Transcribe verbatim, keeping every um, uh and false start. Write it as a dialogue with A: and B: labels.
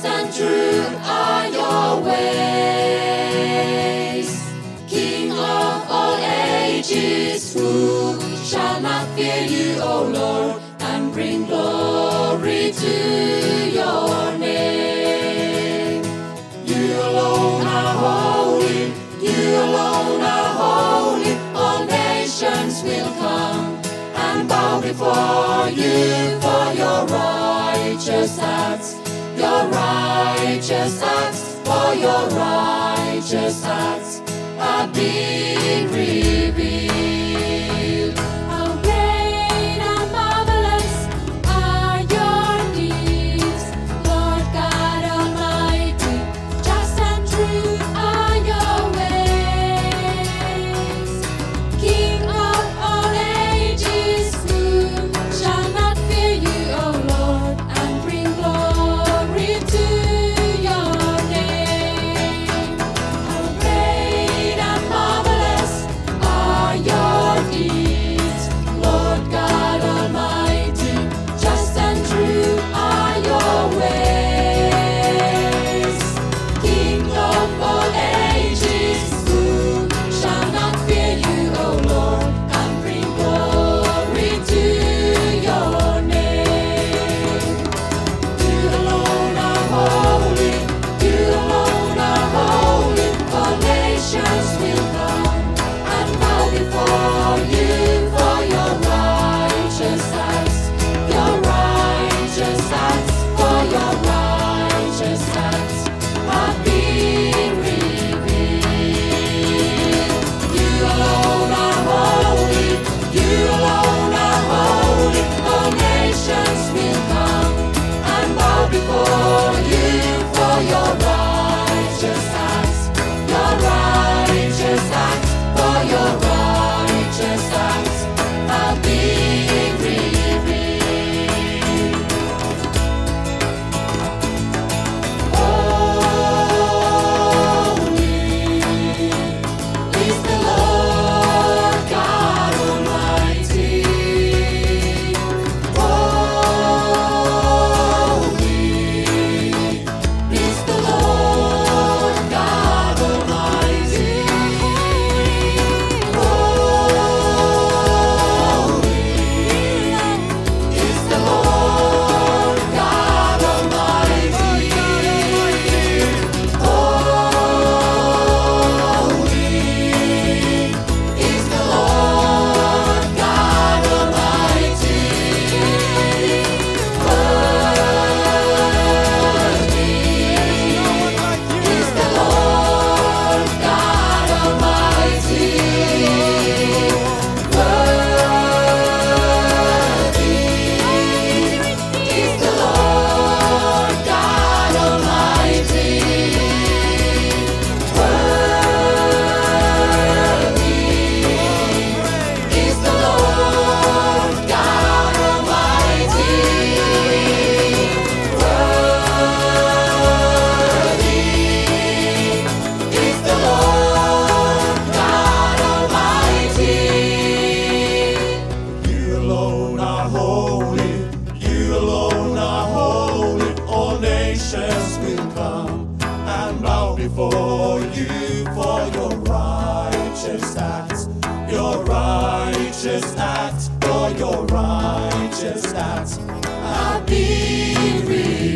A: and true are your ways. King of all ages, who shall not fear you, O Lord, and bring glory to your name? You alone are holy, you alone are holy. All nations will come and bow before you for your righteous acts, your righteous acts, for your righteous acts have been revealed. How great and marvelous are your deeds, Lord God Almighty, just and true are your ways. King of all ages, who shall not fear you, O Lord, and bring glory to your name? How great and marvelous are your deeds, Lord God Almighty, just and true are your ways. King of all ages, who shall not fear you, O Lord, and bring glory to your name? You alone are holy, you alone are holy. All nations will come and bow before you for your righteous acts, your righteous acts, for your righteous acts have been revealed. You alone are holy, you alone are holy. All nations will come and bow before you for your righteous acts, your righteous acts, for your righteous acts have been revealed. Holy is the Lord God Almighty. Holy is the Lord God Almighty. Holy is the Lord God Almighty. Holy is the Lord God Almighty. Worthy is the Lord God Almighty. Worthy is the Lord God Almighty. Worthy is the Lord God Almighty. Worthy is the Lord God Almighty.
B: You alone are holy, you alone are holy. All nations will come and bow before you for your righteous acts, your righteous acts, for your righteous acts have been revealed.